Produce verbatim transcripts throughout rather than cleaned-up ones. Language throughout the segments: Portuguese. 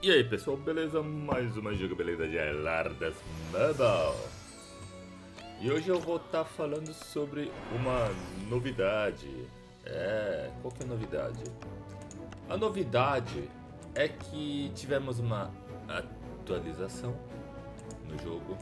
E aí pessoal, beleza? Mais uma jogabilidade de Alardas Mobile. E hoje eu vou estar falando sobre uma novidade. É, qual que é a novidade? A novidade é que tivemos uma atualização no jogo.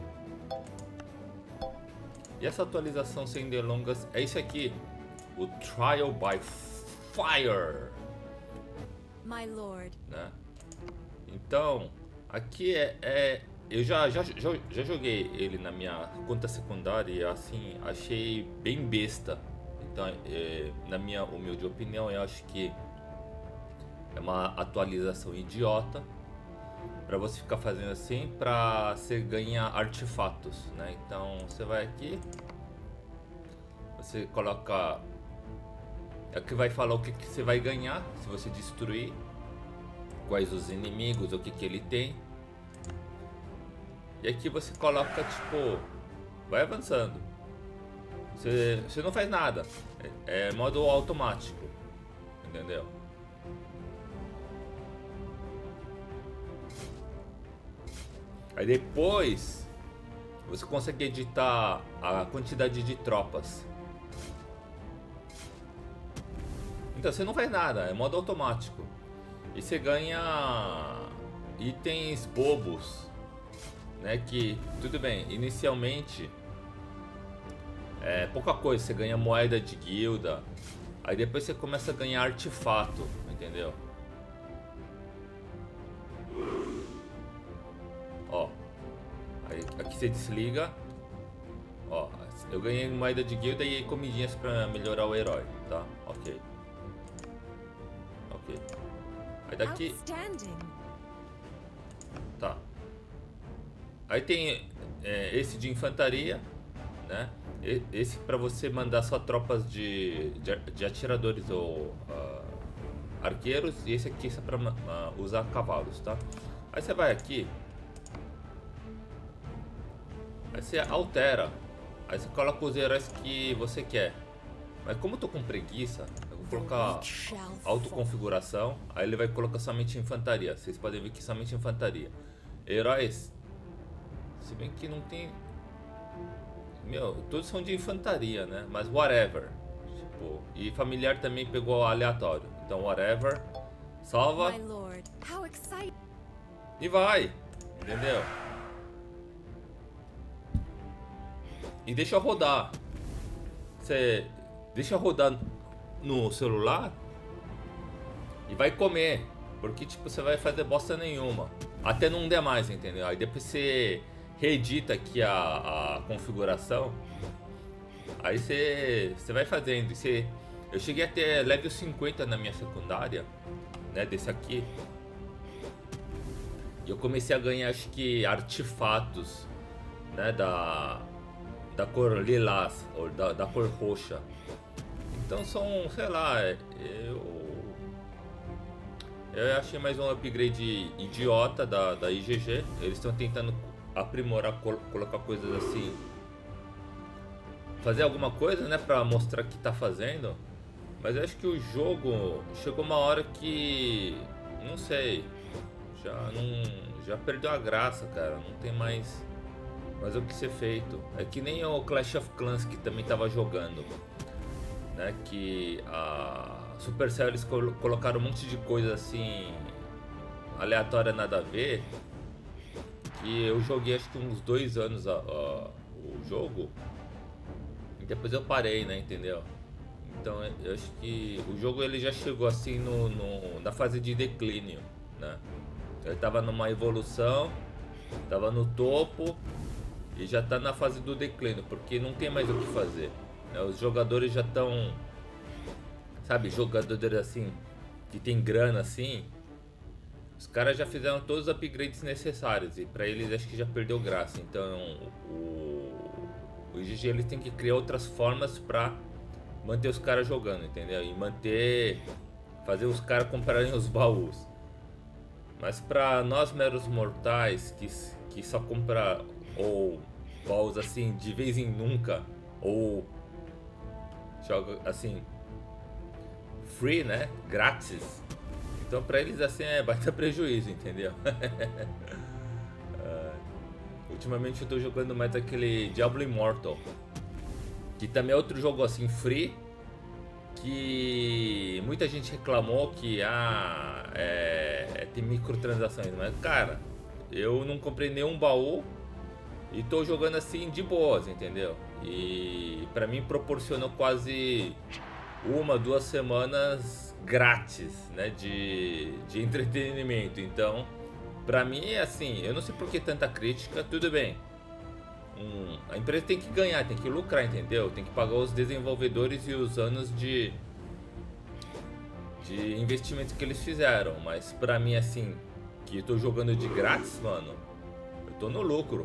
E essa atualização, sem delongas, é isso aqui, o Trial by Fire, My lord. né? Então, aqui é, é eu já, já, já, já joguei ele na minha conta secundária e assim, achei bem besta. Então, é, na minha humilde opinião, eu acho que é uma atualização idiota para você ficar fazendo assim para você ganhar artefatos, né? Então, você vai aqui, você coloca, aqui vai falar o que, que você vai ganhar se você destruir, quais os inimigos, o que que ele tem. E aqui você coloca, tipo, vai avançando. Você, você não faz nada. É, é modo automático. Entendeu? Aí depois você consegue editar a quantidade de tropas. Então você não faz nada, é modo automático. E você ganha itens bobos, né? Que, tudo bem, inicialmente é pouca coisa, você ganha moeda de guilda. Aí depois você começa a ganhar artefato, entendeu? Ó, aí, aqui você desliga. Ó, eu ganhei moeda de guilda e comidinhas pra melhorar o herói, tá? Ok. Ok. Aí daqui... Tá. Aí tem é, esse de infantaria, né? E, esse para você mandar só tropas de, de, de atiradores ou uh, arqueiros. E esse aqui é para uh, usar cavalos, tá? Aí você vai aqui. Aí você altera. Aí você coloca os heróis que você quer. Mas como eu tô com preguiça, eu vou colocar autoconfiguração. Aí ele vai colocar somente infantaria. Vocês podem ver que somente infantaria. Heróis, se bem que não tem... Meu, todos são de infantaria, né? Mas whatever. Tipo, e familiar também pegou aleatório. Então whatever. Salva. E vai. Entendeu? E deixa rodar. Você deixa rodar no celular e vai comer, porque tipo, você vai fazer bosta nenhuma até não der mais, entendeu? Aí depois você reedita aqui a, a configuração, aí você, você vai fazendo. E você, eu cheguei até level cinquenta na minha secundária, né, desse aqui, e eu comecei a ganhar, acho que, artefatos, né, da, da cor lilás ou da, da cor roxa. Então são, sei lá, eu eu achei mais um upgrade idiota da, da I G G. Eles estão tentando aprimorar, col colocar coisas assim, fazer alguma coisa, né, pra mostrar que tá fazendo. Mas eu acho que o jogo chegou uma hora que, não sei, já não, já perdeu a graça, cara. Não tem mais, mais o que ser feito. É que nem o Clash of Clans, que também tava jogando, né, que a Supercell, eles col colocaram um monte de coisa assim aleatória, nada a ver, que eu joguei acho que uns dois anos a, a, o jogo e depois eu parei, né, entendeu? Então eu acho que o jogo ele já chegou assim no, no, na fase de declínio, né? Ele tava numa evolução, tava no topo e já tá na fase do declínio, porque não tem mais o que fazer, né? Os jogadores já estão, sabe, jogadores assim, que tem grana assim, os caras já fizeram todos os upgrades necessários e pra eles acho que já perdeu graça. Então o, o G G, eles tem que criar outras formas pra manter os caras jogando, entendeu? E manter, fazer os caras comprarem os baús. Mas pra nós meros mortais que, que só compra ou baús assim de vez em nunca, ou joga assim free, né, grátis, Então pra eles assim é baita prejuízo, entendeu? uh, ultimamente eu tô jogando mais aquele Diablo Immortal, que também é outro jogo assim free, que muita gente reclamou que ah, é, tem microtransações, mas cara, eu não comprei nenhum baú e tô jogando assim de boas, entendeu? E pra mim proporcionou quase uma, duas semanas grátis, né, de, de entretenimento. Então, pra mim é assim, eu não sei por que tanta crítica, tudo bem. Hum, a empresa tem que ganhar, tem que lucrar, entendeu? Tem que pagar os desenvolvedores e os anos de, de investimento que eles fizeram. Mas pra mim, assim, que eu tô jogando de grátis, mano, eu tô no lucro.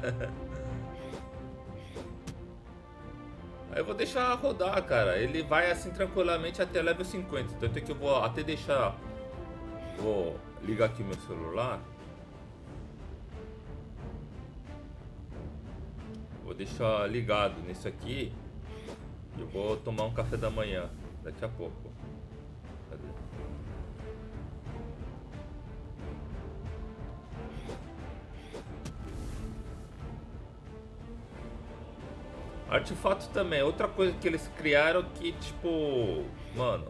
Aí eu vou deixar rodar, cara. Ele vai assim tranquilamente até level cinquenta. Tanto é que eu vou até deixar... Vou ligar aqui meu celular. Vou deixar ligado nisso aqui. Eu vou tomar um café da manhã daqui a pouco. Cadê? Artefato também, outra coisa que eles criaram que tipo... Mano,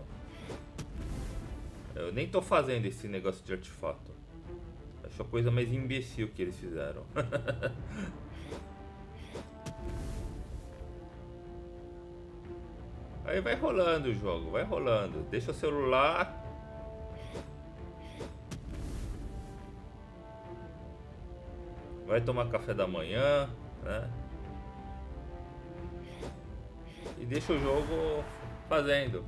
eu nem tô fazendo esse negócio de artefato. Acho a coisa mais imbecil que eles fizeram. Aí vai rolando o jogo, vai rolando. Deixa o celular. Vai tomar café da manhã, né? E deixa o jogo fazendo.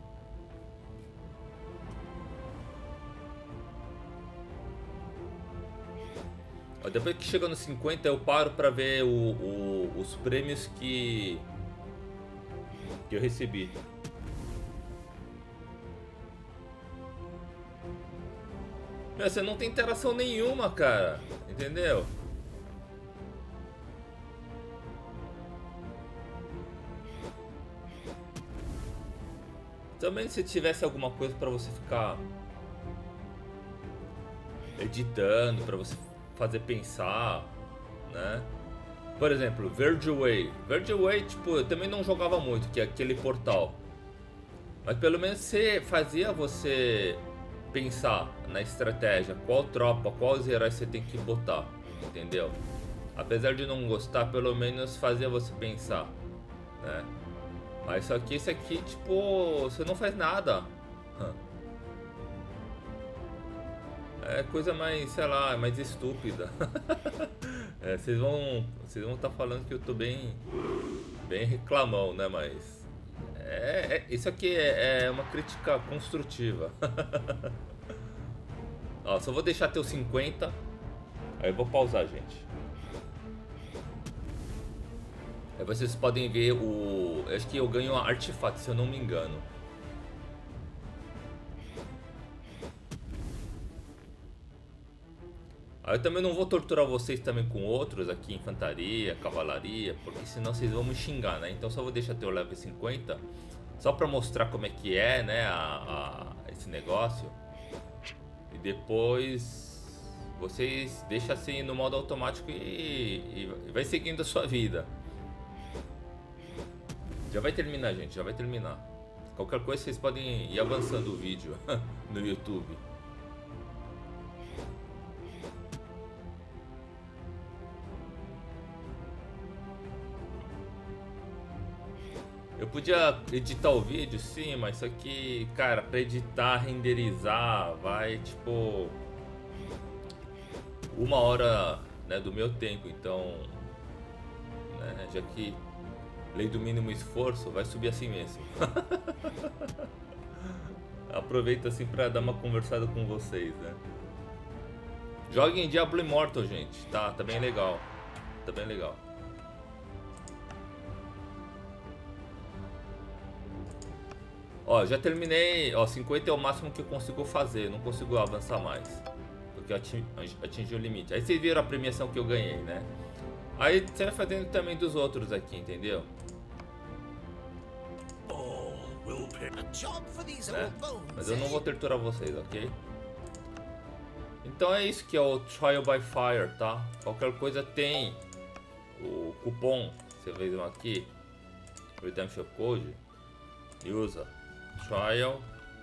Ó, depois que chega no cinquenta eu paro pra ver o, o, os prêmios que, que eu recebi. Meu, você não tem interação nenhuma, cara. Entendeu? Também se tivesse alguma coisa pra você ficar editando, pra você fazer pensar, né? Por exemplo, Virgil Way. Virgil Way, tipo, eu também não jogava muito, que é aquele portal. Mas pelo menos você fazia você pensar na estratégia, qual tropa, quais heróis você tem que botar, entendeu? Apesar de não gostar, pelo menos fazia você pensar, né? Mas só que esse aqui, tipo, você não faz nada. É coisa mais, sei lá, mais estúpida. É, vocês vão, vocês vão estar tá falando que eu tô bem, bem reclamão, né? Mas é, é, isso aqui é, é uma crítica construtiva. Ó, só vou deixar até os cinquenta. Aí eu vou pausar, gente. Aí vocês podem ver o... Acho que eu ganho artefato, se eu não me engano. Aí eu também não vou torturar vocês também com outros aqui, infantaria, cavalaria, porque senão vocês vão me xingar, né? Então só vou deixar até o level cinquenta, só pra mostrar como é que é, né, a, a, esse negócio. E depois vocês deixam assim no modo automático e, e vai seguindo a sua vida. Já vai terminar, gente, já vai terminar. Qualquer coisa vocês podem ir avançando o vídeo no YouTube. Eu podia editar o vídeo, sim, mas isso aqui, cara, pra editar, renderizar, vai tipo uma hora, né, do meu tempo. Então, né, já que lei do mínimo esforço, vai subir assim mesmo. Aproveito assim pra dar uma conversada com vocês, né? Joguem Diablo Immortal, gente, tá, tá bem legal, tá bem legal. Ó, já terminei, ó, cinquenta é o máximo que eu consigo fazer, não consigo avançar mais, porque eu atingi, atingi o limite. Aí vocês viram a premiação que eu ganhei, né? Aí você vai fazendo também dos outros aqui, entendeu? Né? Mas eu não vou torturar vocês, ok? Então é isso que é o Trial by Fire, tá? Qualquer coisa tem o cupom, você vê aqui, Redemption Code, e usa Trial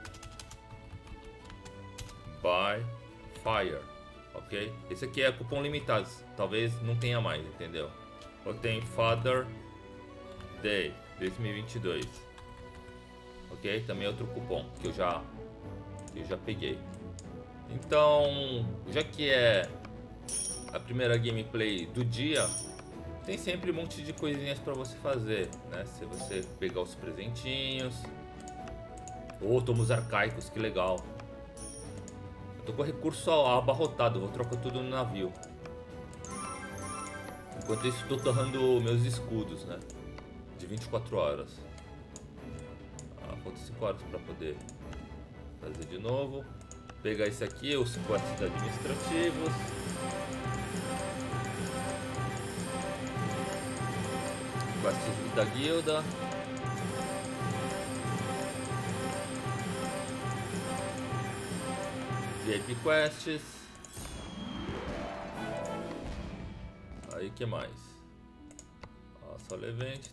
by Fire, ok? Esse aqui é cupom limitado, talvez não tenha mais, entendeu? Ou tem Father Day dois mil e vinte e dois, ok? Também é outro cupom que eu já, que eu já peguei. Então, já que é a primeira gameplay do dia, tem sempre um monte de coisinhas para você fazer, né? Se você pegar os presentinhos ou tomos arcaicos, que legal. Eu tô com recurso abarrotado, vou trocar tudo no navio. Enquanto isso, tô torrando meus escudos, né? De vinte e quatro horas. Ah, faltam cinco horas para poder fazer de novo. Pegar esse aqui, os quests administrativos. Quests da guilda. V I P quests. Aí que mais? Ó, só levante.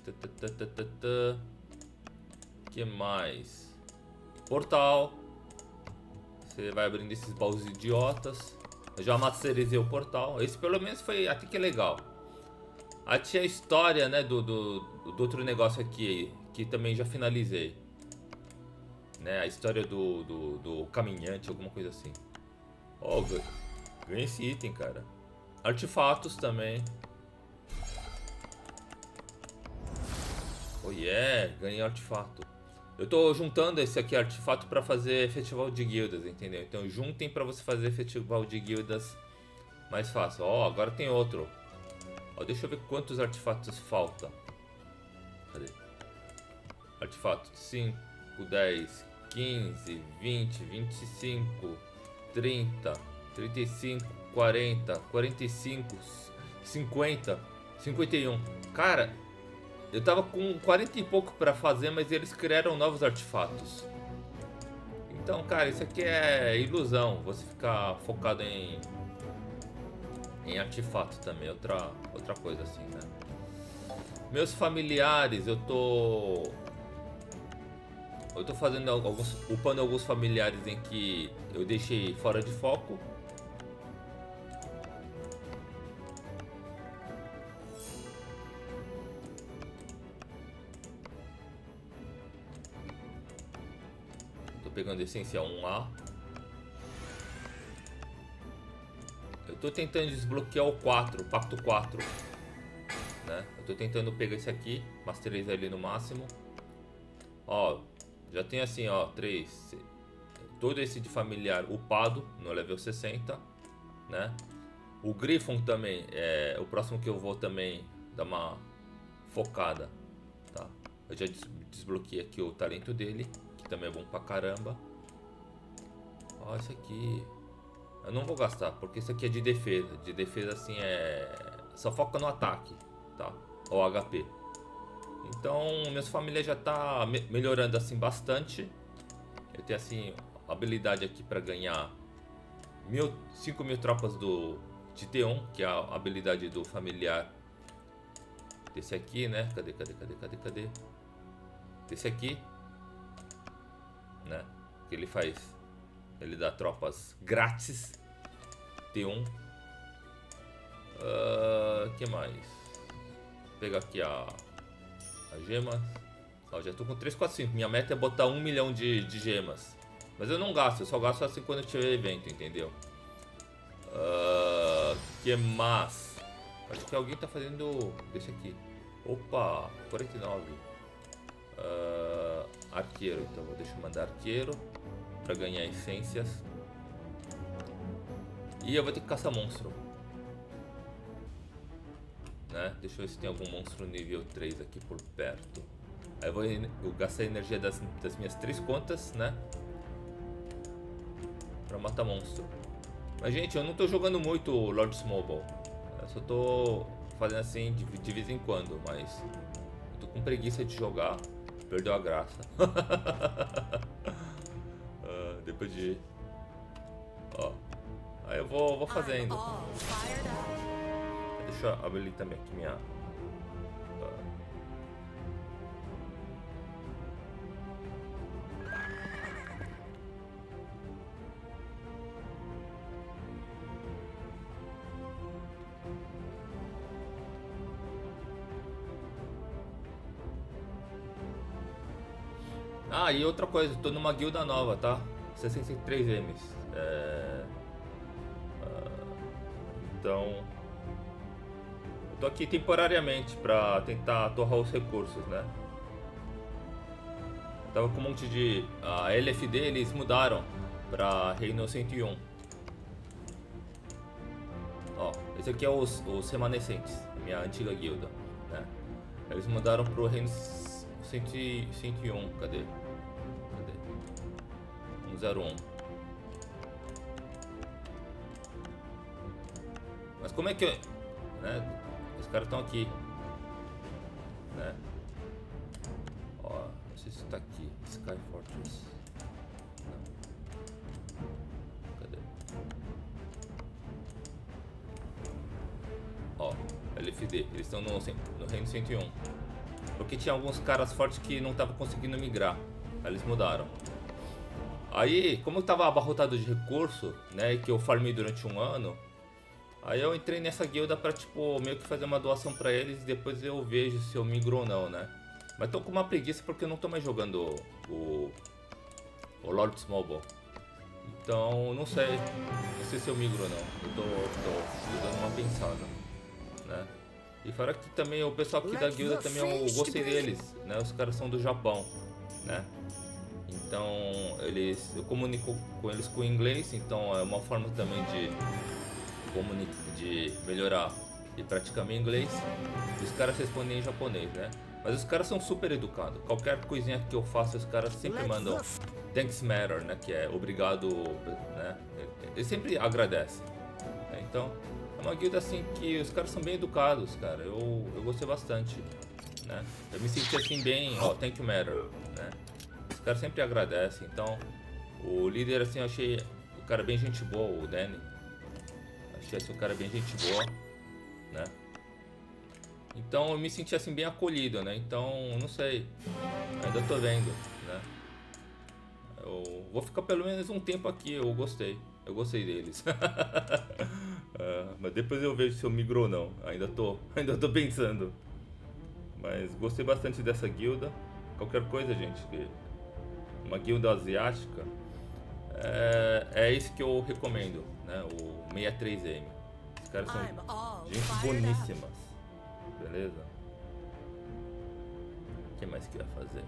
Que mais? Portal. Você vai abrindo esses baús idiotas. Eu já masterizei o portal. Esse pelo menos foi até que legal. Aí tinha a história, né, do, do, do outro negócio aqui, que também já finalizei. Né, a história do, do, do caminhante, alguma coisa assim. Ó, oh, ganhei esse item, cara. Artefatos também. Oh yeah, ganhei artefato. Eu tô juntando esse aqui artefato para fazer festival de guildas, entendeu? Então juntem para você fazer festival de guildas mais fácil. Ó, oh, agora tem outro. Ó, oh, deixa eu ver quantos artefatos falta. Cadê? Artefato cinco, dez, quinze, vinte, vinte e cinco, trinta, trinta e cinco, quarenta, quarenta e cinco, cinquenta, cinquenta e um. Cara, eu tava com quarenta e pouco pra fazer, mas eles criaram novos artefatos. Então, cara, isso aqui é ilusão. Você ficar focado em em artefato também, outra outra coisa assim, né? Meus familiares, eu tô eu tô fazendo alguns, upando alguns familiares em que eu deixei fora de foco. Pegando essência um A. Eu tô tentando desbloquear o quatro, o pacto quatro, né? Eu tô tentando pegar esse aqui, masterizar ele no máximo. Ó, já tem assim, ó, três. Todo esse de familiar upado no level sessenta, né? O Griffon também é o próximo que eu vou também dar uma focada, tá? Eu já desbloqueei aqui o talento dele, também é bom pra caramba. Ó, esse aqui eu não vou gastar, porque esse aqui é de defesa. De defesa assim é... só foca no ataque, tá? Ou H P. Então minhas famílias já tá me melhorando assim bastante. Eu tenho assim habilidade aqui pra ganhar mil, cinco mil tropas do de T um, que é a habilidade do familiar desse aqui, né? Cadê, cadê, cadê, cadê, cadê? Desse aqui, né? Que ele faz, ele dá tropas grátis. T um. Uh, que mais? Vou pegar aqui a, a gema. Ó, já tô com três, quatro, cinco. Minha meta é botar um milhão de, de gemas. Mas eu não gasto, eu só gasto assim quando eu tiver evento, entendeu? Uh, que mais? Acho que alguém tá fazendo desse aqui. Opa, quarenta e nove. Uh, arqueiro, então deixa eu mandar arqueiro para ganhar essências. E eu vou ter que caçar monstro, né? Deixa eu ver se tem algum monstro nível três aqui por perto. Aí eu vou eu gastar a energia das, das minhas três contas, né? Pra matar monstro. Mas gente, eu não tô jogando muito Lords Mobile. Eu só tô fazendo assim de, de vez em quando, mas eu tô com preguiça de jogar. Perdeu a graça. uh, depois de... Ó. Aí eu eu vou, vou I'm fazendo. all fired up. Deixa eu abrir também aqui minha... Ah, e outra coisa, tô numa guilda nova, tá? sessenta e três M's. É... ah, Então... Eu tô aqui temporariamente pra tentar torrar os recursos, né? Eu tava com um monte de... A L F D eles mudaram pra Reino cento e um. Ó, esse aqui é os, os remanescentes, minha antiga guilda, né? Eles mudaram pro Reino cento e um, cadê? Cadê? cento e um. Mas como é que eu... né? Os caras estão aqui, né? Ó, não sei se tá aqui. Sky Fortress. Não. Cadê? Ó, L F D. Eles estão no, no Reino cento e um. Porque tinha alguns caras fortes que não estavam conseguindo migrar. Aí eles mudaram. Aí, como eu tava abarrotado de recurso, né? Que eu farmei durante um ano. Aí eu entrei nessa guilda pra, tipo, meio que fazer uma doação pra eles e depois eu vejo se eu migro ou não, né? Mas tô com uma preguiça porque eu não tô mais jogando o, o Lord Smallball. Então, não sei. Não sei se eu migro ou não. Eu tô, tô, tô dando uma pensada, né? E fora que também o pessoal aqui da guilda também eu gostei deles, né? Os caras são do Japão, né? Então, eles, eu comunico com eles com inglês, então é uma forma também de... de melhorar e praticar meu inglês. Os caras respondem em japonês, né? Mas os caras são super educados. Qualquer coisinha que eu faça, os caras sempre mandam thanks matter, né? Que é obrigado, né? Eles sempre agradecem, né? Então é uma guilda assim que os caras são bem educados, cara. Eu, eu gostei bastante, né? Eu me senti assim bem, ó, thank you matter, né? Os caras sempre agradecem. Então o líder assim eu achei o cara bem gente boa, o Danny. Achei esse um cara bem gente boa, né? Então eu me senti assim bem acolhido, né? Então, não sei, ainda tô vendo, né? Eu vou ficar pelo menos um tempo aqui, eu gostei, eu gostei deles. uh, mas depois eu vejo se eu migro ou não, ainda tô, ainda tô pensando. Mas gostei bastante dessa guilda. Qualquer coisa, gente, uma guilda asiática, é, é isso que eu recomendo, né? O sessenta e três M. Os caras são gente boníssimas. Beleza? O que mais que eu ia fazer?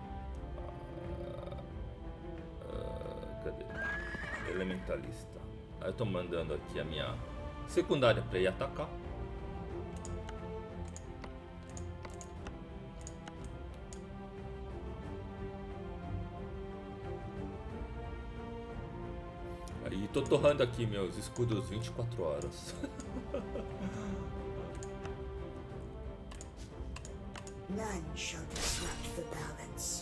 Ah, ah, cadê? Elementalista. Aí eu tô mandando aqui a minha secundária pra ir atacar. E tô torrando aqui meus escudos vinte e quatro horas. None shall disrupt the balance.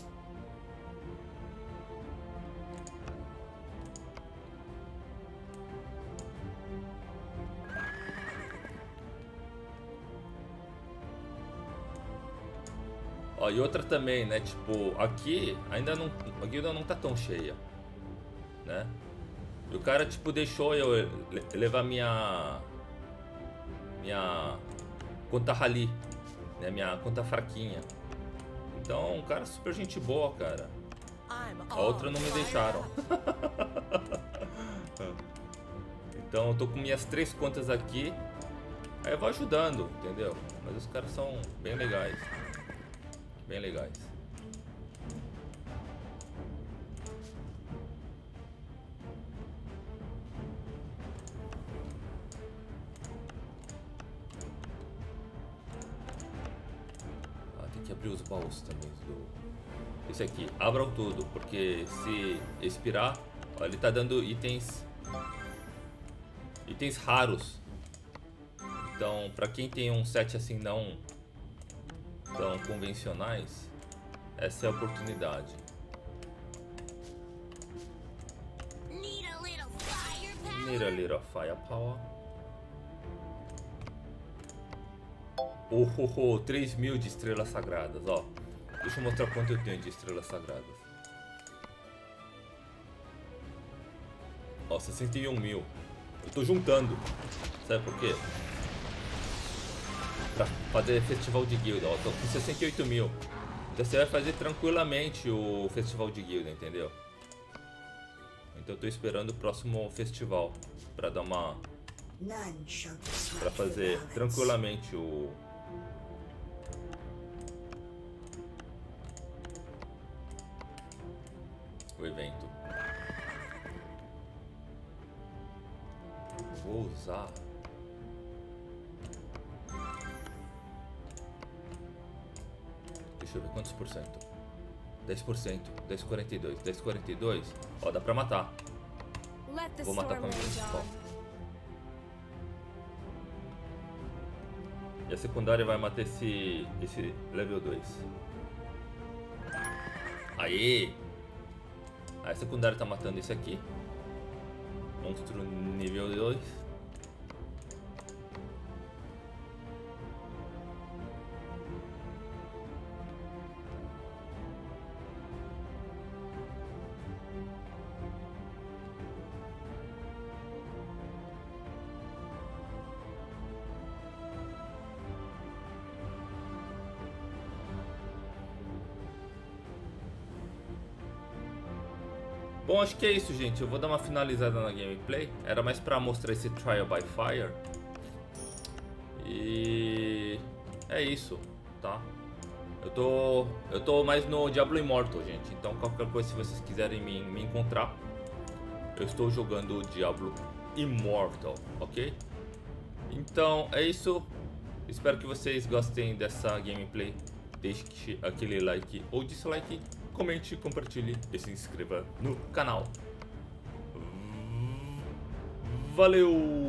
Ó, e outra também, né? Tipo, aqui ainda não, a guilda não tá tão cheia, né? E o cara, tipo, deixou eu levar minha... Minha... Conta rally, né? Minha conta fraquinha. Então, um cara super gente boa, cara. A outra não me deixaram. Então, eu tô com minhas três contas aqui. Aí eu vou ajudando, entendeu? Mas os caras são bem legais. Bem legais. Que abrir os baús também do... Esse aqui, abram tudo, porque se expirar, ó, ele tá dando itens itens raros. Então, pra quem tem um set assim não tão convencionais, essa é a oportunidade. Need a little firepower. Oh, oh, oh, três mil de estrelas sagradas, ó. Deixa eu mostrar quanto eu tenho de estrelas sagradas. Ó, sessenta e um mil. Eu tô juntando. Sabe por quê? Pra fazer festival de guilda, ó. Tô com sessenta e oito mil. Então você vai fazer tranquilamente o festival de guilda, entendeu? Então eu tô esperando o próximo festival pra dar uma... None shall Pra disrupt the fazer balance. tranquilamente o... O evento. Vou usar... Deixa eu ver quantos por cento. dez por cento. dez vírgula quarenta e dois. dez vírgula quarenta e dois. Ó, dá pra matar. Let the Vou matar com a storm minha rage principal. on. E a secundária vai matar esse, esse level dois. Aê! Aí a secundária tá matando esse aqui. Monstro nível dois. Bom, acho que é isso, gente. Eu vou dar uma finalizada na gameplay. Era mais pra mostrar esse Trial by Fire. E... é isso, tá? Eu tô... eu tô mais no Diablo Immortal, gente. Então qualquer coisa, se vocês quiserem me, me encontrar, eu estou jogando o Diablo Immortal, ok? Então é isso. Espero que vocês gostem dessa gameplay. Deixe aquele like ou dislike. Comente, compartilhe e se inscreva no canal. Valeu!